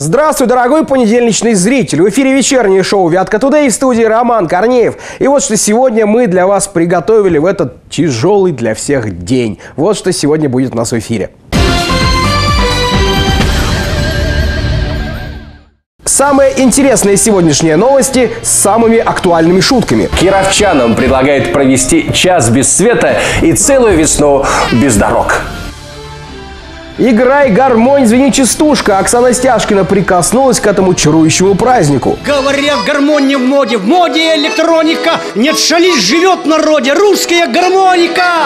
Здравствуй, дорогой понедельничный зритель! В эфире вечернее шоу «Вятка Тудэй», в студии Роман Корнеев. И вот что сегодня мы для вас приготовили в этот тяжелый для всех день. Вот что сегодня будет у нас в эфире. Самые интересные сегодняшние новости с самыми актуальными шутками. Кировчанам предлагает провести час без света и целую весну без дорог. Играй гармонь, звени частушка. Оксана Стяжкина прикоснулась к этому чарующему празднику. Говорят, гармонь не в моде электроника. Нет, шалить живет в народе, русская гармоника.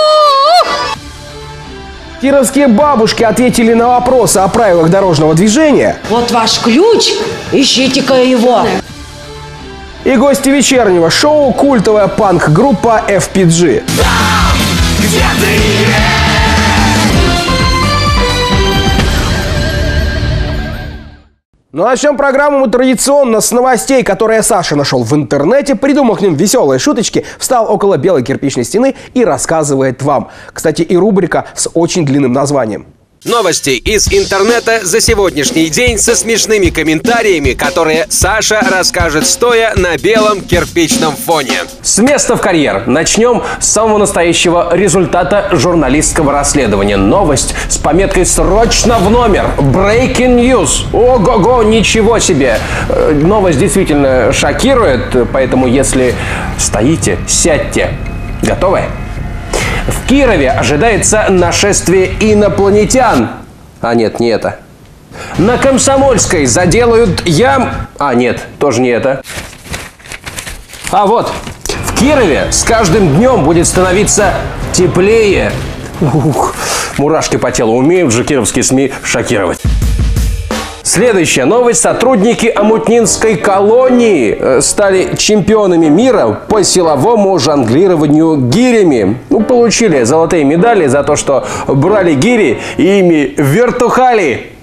Кировские бабушки ответили на вопросы о правилах дорожного движения. Вот ваш ключ, ищите-ка его. И гости вечернего шоу — культовая панк-группа FPG. Там, где ты есть. Ну, начнем программу мы традиционно с новостей, которые Саша нашел в интернете, придумал к ним веселые шуточки, встал около белой кирпичной стены и рассказывает вам. Кстати, и рубрика с очень длинным названием. Новости из интернета за сегодняшний день со смешными комментариями, которые Саша расскажет стоя на белом кирпичном фоне. С места в карьер. Начнем с самого настоящего результата журналистского расследования. Новость с пометкой «Срочно в номер». Breaking news. Ого-го, ничего себе. Новость действительно шокирует, поэтому если стоите, сядьте. Готовы? В Кирове ожидается нашествие инопланетян. А нет, не это. На Комсомольской заделают нет, тоже не это. А вот, в Кирове с каждым днем будет становиться теплее. Мурашки по телу. Умеют же кировские СМИ шокировать. Следующая новость. Сотрудники Омутнинской колонии стали чемпионами мира по силовому жонглированию гирями. Получили золотые медали за то, что брали гири и ими вертухали.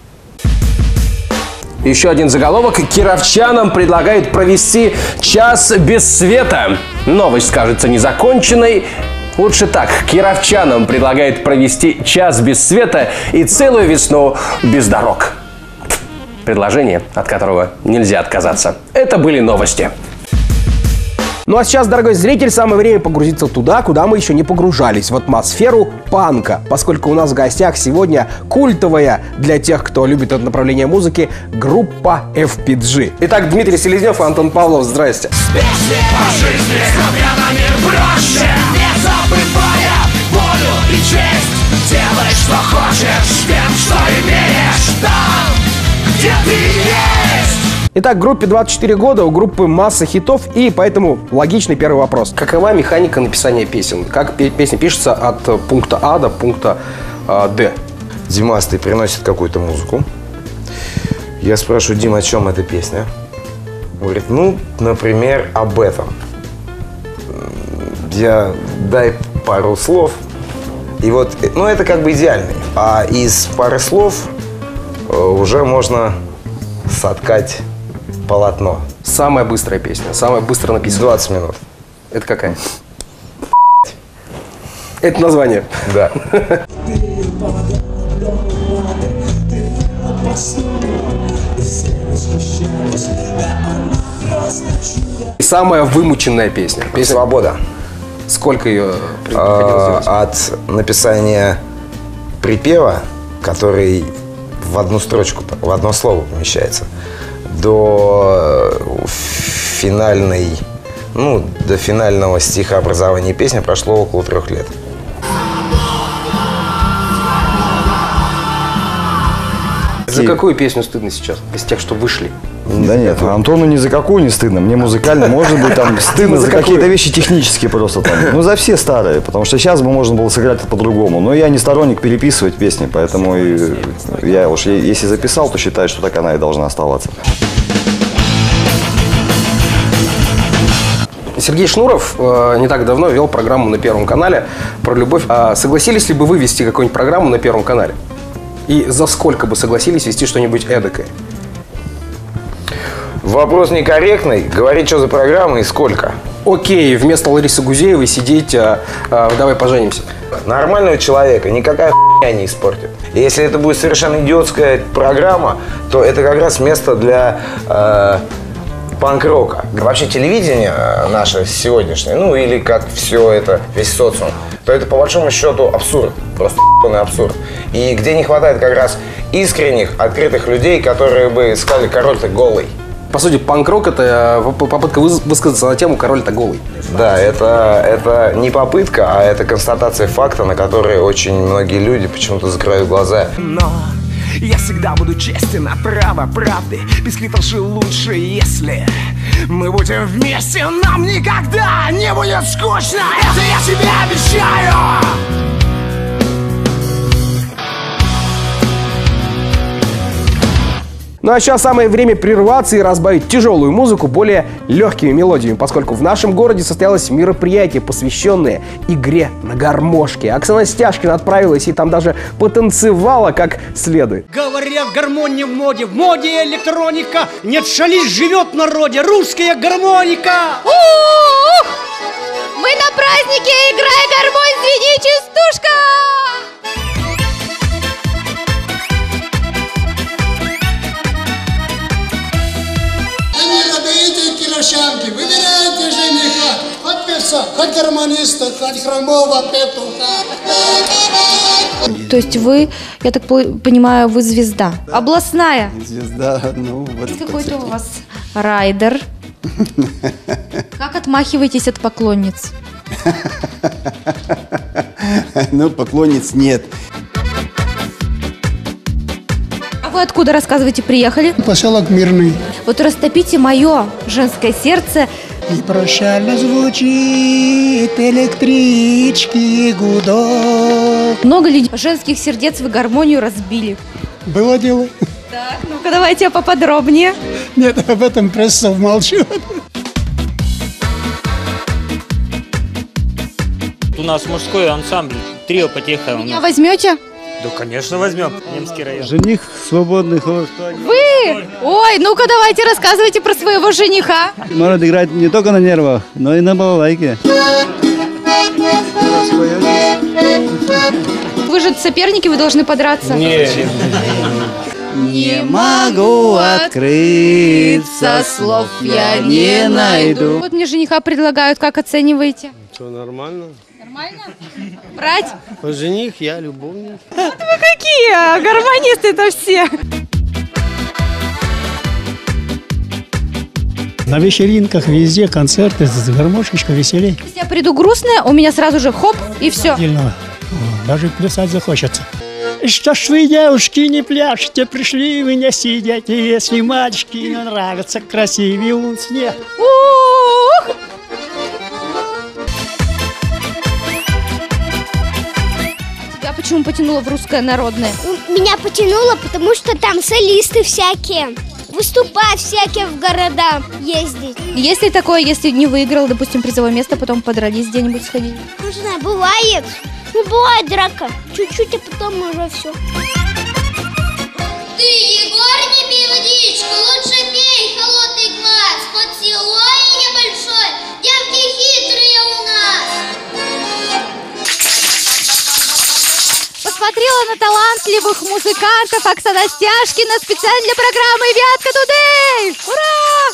Еще один заголовок. Кировчанам предлагают провести час без света. Новость кажется незаконченной. Лучше так. Кировчанам предлагают провести час без света и целую весну без дорог. Предложение, от которого нельзя отказаться. Это были новости. Ну а сейчас, дорогой зритель, самое время погрузиться туда, куда мы еще не погружались, в атмосферу панка. Поскольку у нас в гостях сегодня культовая для тех, кто любит это направление музыки, группа FPG. Итак, Дмитрий Селезнев и Антон Павлов, здрасте. Песни по жизни, смотря на мир проще, не забывая волю и честь. Делай, что хочешь, тем, что имеешь, там, где ты есть. Итак, группе 24 года, у группы масса хитов, и поэтому логичный первый вопрос. Какова механика написания песен? Как песня пишется от пункта А до пункта Д? Димастый приносит какую-то музыку. Я спрашиваю: Дим, о чем эта песня? Он говорит: например, об этом. Дай пару слов. И вот, это как бы идеальный. А из пары слов уже можно соткать полотно. Самая быстрая песня, самая быстро написанная. 20 минут. Это какая? Это название. Да. Самая вымученная песня. «Свобода». Сколько ее приходилось делать? От написания припева, который в одну строчку, в одно слово помещается, до до финального стихообразования песни прошло около 3 лет. За какую песню стыдно сейчас, из тех, что вышли? Да нет, Антону ни за какую не стыдно. Мне музыкально, может быть, там стыдно за какие-то вещи технические просто там. За все старые, потому что сейчас бы можно было сыграть это по-другому. Но я не сторонник переписывать песни, поэтому я уж, если записал, то считаю, что так она и должна оставаться. Сергей Шнуров не так давно вел программу на Первом канале про любовь. Согласились ли бы вы вести какую-нибудь программу на Первом канале? И за сколько бы согласились вести что-нибудь эдакое? Вопрос некорректный. Говорить, что за программа и сколько. окей вместо Ларисы Гузеевой сидеть «Давай поженимся»? Нормального человека никакая хуйня не испортит. И если это будет совершенно идиотская программа, то это как раз место для панк-рока. Вообще телевидение наше сегодняшнее, ну или как все это, весь социум, то это по большому счету абсурд, просто абсурд. И где не хватает как раз искренних, открытых людей, которые бы сказали: король-то голый. По сути, панк-рок — это попытка высказаться на тему «король-то голый». Да, это не попытка, а это констатация факта, на который очень многие люди почему-то закрывают глаза. Но я всегда буду честен, а право правды бисквитов же лучше, если мы будем вместе, нам никогда не будет скучно. Это я тебе обещаю. Ну а сейчас самое время прерваться и разбавить тяжелую музыку более легкими мелодиями, поскольку в нашем городе состоялось мероприятие, посвященное игре на гармошке. Оксана Стяжкина отправилась и там даже потанцевала как следует. Говорят, гармония в моде электроника. Нет, шалить живет в народе, русская гармоника. Мы на празднике, играй гармонь, звени, частушка! Выбирайте жениха, хоть певца, хоть гармониста, хоть хромого петуха. То есть вы, я так понимаю, вы звезда. Областная. Звезда, ну вот. Какой-то у вас райдер. Как отмахиваетесь от поклонниц? Ну, поклонниц нет. А вы откуда, рассказывайте, приехали? Поселок Мирный. Вот растопите мое женское сердце. И прощально звучит электрички гудок. Много ли женских сердец вы гармонию разбили? Было дело. Так, ну-ка давайте поподробнее. Нет, об этом пресса умолчала. У нас мужской ансамбль, трио потеха. Меня возьмете? Да, конечно, возьмем. Немский район. Жених свободный холостой. Вы? Ой, ну-ка давайте рассказывайте про своего жениха. Может играть не только на нервах, но и на балалайке. Вы же соперники, вы должны подраться. Не могу открыться, слов я не найду. Вот мне жениха предлагают, как оцениваете? Все нормально. Нормально? Брать? Жених, я любовник. Вы какие? Гармонисты-то все. На вечеринках везде концерты с гармошечкой веселей. Если я приду грустная, у меня сразу же хоп и все. Даже плясать захочется. Что ж вы, девушки, не пляшете, пришли вы не сидите, если мальчики не нравятся, красивее лунц нет. Ух! Тебя почему потянуло в русское народное? Меня потянуло, потому что там солисты всякие. Выступать всякие в города ездить. Есть ли такое, если не выиграл, допустим, призовое место, потом подрались где-нибудь сходить? Не знаю, бывает. Ну, бывает драка. Чуть-чуть, а потом уже все. Ты, Егор, не пей водичку, лучше пей холодный квас. Под селой небольшой, девки хитрые у нас. Посмотрела на талантливых музыкантов Оксана Стяжкина специально для программы «Вятка Тудей». Ура!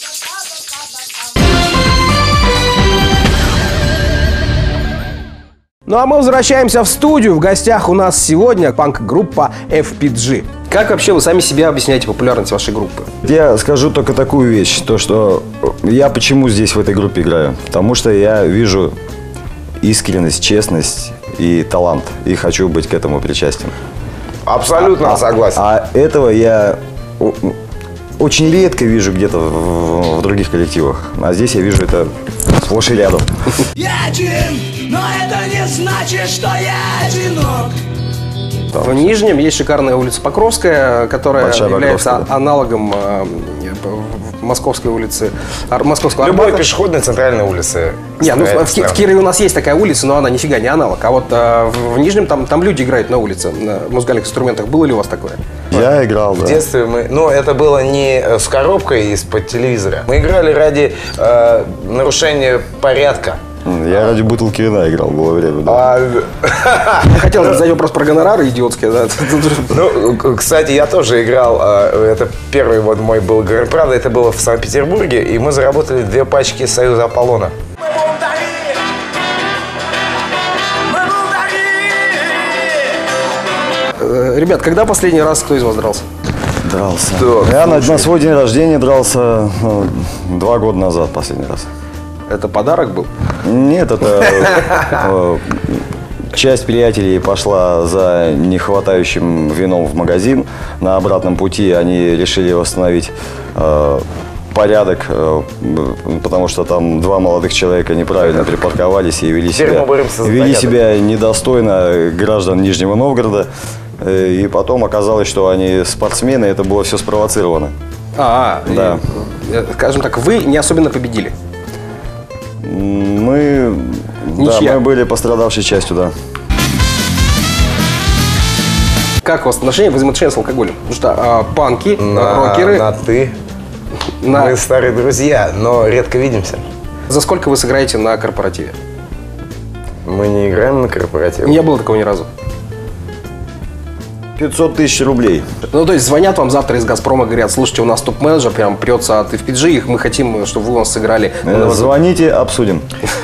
Ну а мы возвращаемся в студию. В гостях у нас сегодня панк-группа FPG. Как вообще вы сами себе объясняете популярность вашей группы? Я скажу только такую вещь, то что я почему здесь в этой группе играю. Потому что я вижу искренность, честность и талант. И хочу быть к этому причастен. Абсолютно согласен. А этого я очень редко вижу где-то в других коллективах. А здесь я вижу это сплошь и рядом. Я один, но это не значит, что я одинок. В Нижнем есть шикарная улица Покровская, которая Большая является Покровская, да. аналогом Московской улицы, Московского Любой Арбата. пешеходной центральной улицы. Не, ну в Кирове у нас есть такая улица, но она нифига не аналог. А вот в Нижнем там люди играют на улице, на музыкальных инструментах. Было ли у вас такое? Я играл, да. В детстве но это было не с коробкой из-под телевизора. Мы играли ради нарушения порядка. Я ради бутылки вина играл, было время, да. Хотел задать вопрос про гонорары идиотские, да. Ну, кстати, я тоже играл, это первый вот мой был гран-при, правда, это было в Санкт-Петербурге, и мы заработали 2 пачки Союза Аполлона. Ребят, когда последний раз кто из вас дрался? Дрался. Да, Я на свой день рождения дрался 2 года назад последний раз. Это подарок был? Нет, это часть приятелей пошла за нехватающим вином в магазин. На обратном пути они решили восстановить порядок, потому что там 2 молодых человека неправильно припарковались и вели себя недостойно граждан Нижнего Новгорода. И потом оказалось, что они спортсмены, это было все спровоцировано. Да. Скажем так, вы не особенно победили. Мы были пострадавшей частью, да. Как у вас отношения, взаимоотношения с алкоголем? Потому что панки, рокеры... На «ты». Мы старые друзья, но редко видимся. За сколько вы сыграете на корпоративе? Мы не играем на корпоративе. Не было такого ни разу. 500 тысяч рублей. Ну, то есть звонят вам завтра из «Газпрома», говорят: слушайте, у нас топ-менеджер прям прется от FPG, мы хотим, чтобы вы у нас сыграли. Звоните, обсудим.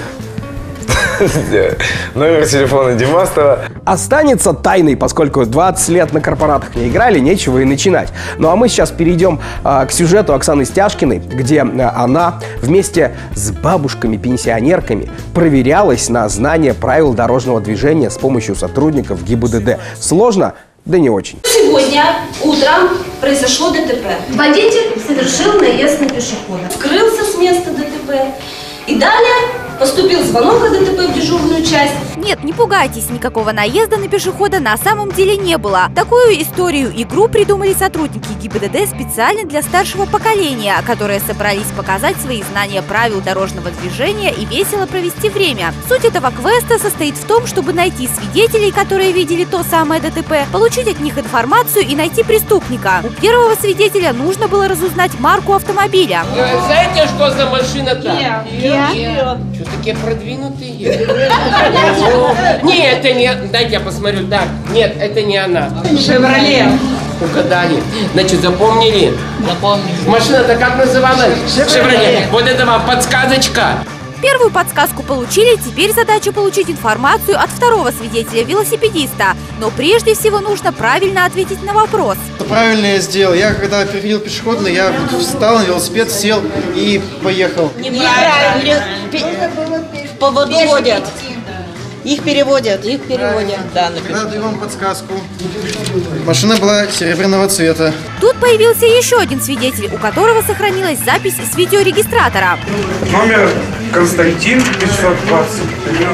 Номер телефона Димастова останется тайной, поскольку 20 лет на корпоратах не играли, нечего и начинать. Ну а мы сейчас перейдем к сюжету Оксаны Стяжкиной, где она вместе с бабушками-пенсионерками проверялась на знание правил дорожного движения с помощью сотрудников ГИБДД. Сложно? Да не очень. Сегодня утром произошло ДТП. Водитель совершил наезд на пешехода. Скрылся с места ДТП. И далее поступил звонок о ДТП в дежурную часть. Нет, не пугайтесь, никакого наезда на пешехода на самом деле не было. Такую историю-игру придумали сотрудники ГИБДД специально для старшего поколения, которые собрались показать свои знания правил дорожного движения и весело провести время. Суть этого квеста состоит в том, чтобы найти свидетелей, которые видели то самое ДТП, получить от них информацию и найти преступника. У первого свидетеля нужно было разузнать марку автомобиля. Знаете, что за машина-то? Что такие продвинутые? Нет, это не... Дайте я посмотрю. Да, нет, это не она. «Шевроле». Угадали. Значит, запомнили? Запомнили. Машина-то как называлась? «Шевроле». Вот это вам подсказочка. Первую подсказку получили, теперь задача получить информацию от второго свидетеля, велосипедиста. Но прежде всего нужно правильно ответить на вопрос. Правильно я сделал. Я когда переходил пешеходный, я встал на велосипед, сел и поехал. Неправильно. Подводят. Их переводят. Да, Когда даю вам подсказку. Машина была серебряного цвета. Тут появился еще один свидетель, у которого сохранилась запись с видеорегистратора. Номер Константин 523.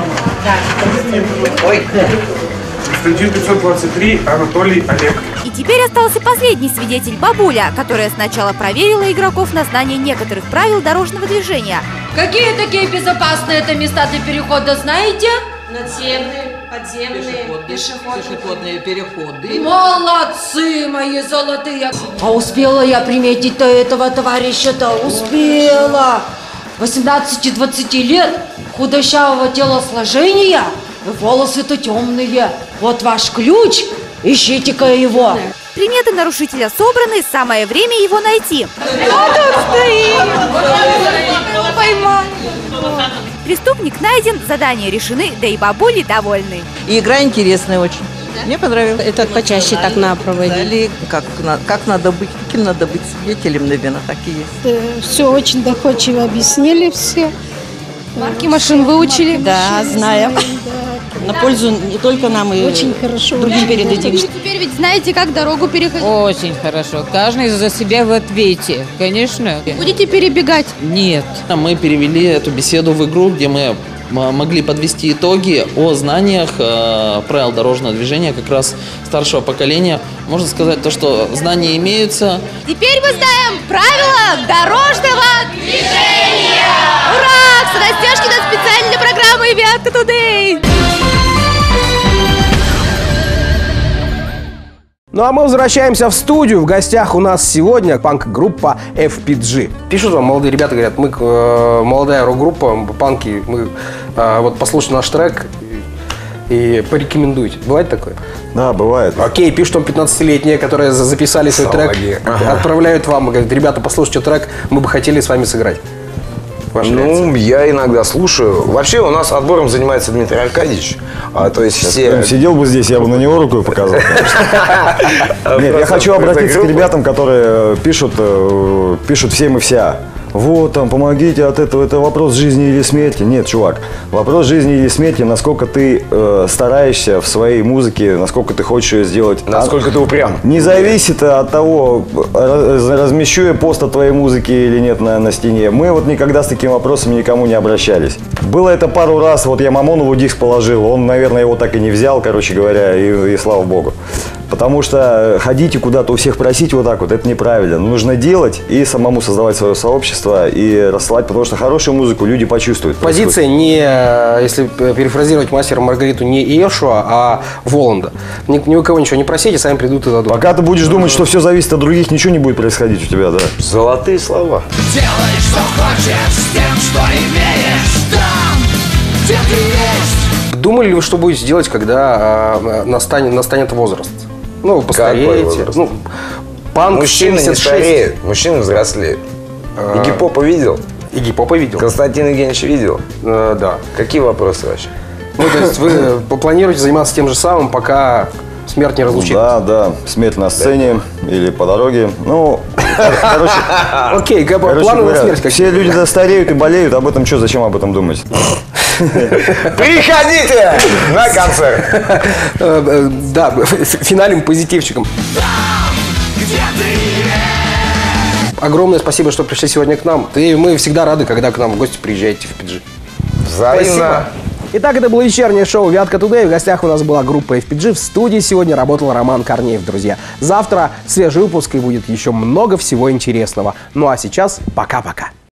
Ой. Константин 523, Анатолий, Олег. И теперь остался последний свидетель, бабуля, которая сначала проверила игроков на знание некоторых правил дорожного движения. Какие такие безопасные это места для перехода, знаете? Надземные, подземные, пешеходные переходы. Молодцы, мои золотые! А успела я приметить-то этого товарища-то? Успела! 18-20 лет, худощавого телосложения, волосы-то темные. Вот ваш ключ, ищите-ка его. Приметы нарушителя собраны, самое время его найти. Поймал. Преступник найден, задания решены, да и бабули довольны. И игра интересная очень. Мне понравилось. Это почаще так надо проводить. Как надо быть, каким надо быть свидетелем, наверное, так и есть. Все очень доходчиво объяснили все. Марки машин выучили? Да, знаем. На пользу не только нам, и очень хорошо, другим передадим. Теперь ведь знаете, как дорогу переходить? Очень хорошо. Каждый за себя в ответе, конечно. Будете перебегать? Нет. Мы перевели эту беседу в игру, где мы могли подвести итоги о знаниях правил дорожного движения как раз старшего поколения. Можно сказать то, что знания имеются. Теперь мы знаем правила дорожного движения! Ура! Оксана Стешкина специально для программы «Вятка Today». Ну а мы возвращаемся в студию. В гостях у нас сегодня панк-группа FPG. Пишут вам молодые ребята, говорят, мы молодая рок-группа, панки, мы вот послушайте наш трек и порекомендуйте. Бывает такое? Да, бывает. Окей, пишут вам 15-летние, которые записали свой трек, отправляют вам, говорят, ребята, послушайте трек, мы бы хотели с вами сыграть. Ну, я иногда слушаю. Вообще у нас отбором занимается Дмитрий Аркадьевич. То есть все... Сидел бы здесь, я бы на него рукой показал. Нет, я хочу обратиться к ребятам, которые пишут всем и вся. Вот, там, помогите от этого, это вопрос жизни или смерти. Нет, чувак, вопрос жизни или смерти, насколько ты стараешься в своей музыке, насколько ты хочешь ее сделать. Насколько ты упрям. Не зависит от того, размещу я пост от твоей музыки или нет на стене. Мы вот никогда с таким вопросом никому не обращались. Было это пару раз, вот я Мамонову диск положил, он, наверное, его так и не взял, короче говоря, и слава богу. Потому что ходить и куда-то у всех просить вот так вот, это неправильно. Нужно делать и самому создавать свое сообщество и рассылать, потому что хорошую музыку люди почувствуют. Позиция не, если перефразировать мастера Маргариту, не Иешуа, а Воланда. Ни у кого ничего не просите, сами придут и дадут. Пока ты будешь думать, что все зависит от других, ничего не будет происходить у тебя, да. Золотые слова. Делай, что хочешь, с тем, что имеешь, там, где ты есть. Думали ли вы, что будете делать, когда настанет возраст? Ну, вы постареете. Ну, панк мужчины 76. не стареют, мужчины взрослеют. Игги Попа видел? Игги Попа видел. Константина Евгеньевича видел? Да. Какие вопросы вообще? Ну, то есть вы планируете заниматься тем же самым, пока смерть не разлучит? Да, смерть на сцене или по дороге. Ну, короче, окей, планы на смерть какие? Все люди стареют и болеют, об этом что, зачем об этом думать? Приходите на концерт. Да, финалем позитивчиком. Огромное спасибо, что пришли сегодня к нам. И мы всегда рады, когда к нам в гости приезжаете в FPG. Взаимно. Итак, это было вечернее шоу «Вятка Today». В гостях у нас была группа FPG. В студии сегодня работал Роман Корнеев, друзья. Завтра свежий выпуск и будет еще много всего интересного. Ну а сейчас пока-пока.